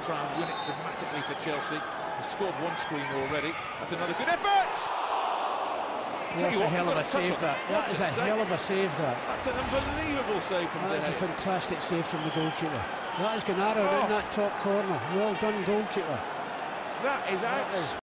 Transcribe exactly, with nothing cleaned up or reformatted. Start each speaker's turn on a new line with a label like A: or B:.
A: try and win it dramatically for Chelsea. They've scored one screen already. That's another good effort!
B: That's a hell of a save, that. That is a hell of a save, that.
A: That's an unbelievable save from
B: That is a fantastic save from the goalkeeper. That is Gennaro in that top corner. Well done, goalkeeper.
A: That is out.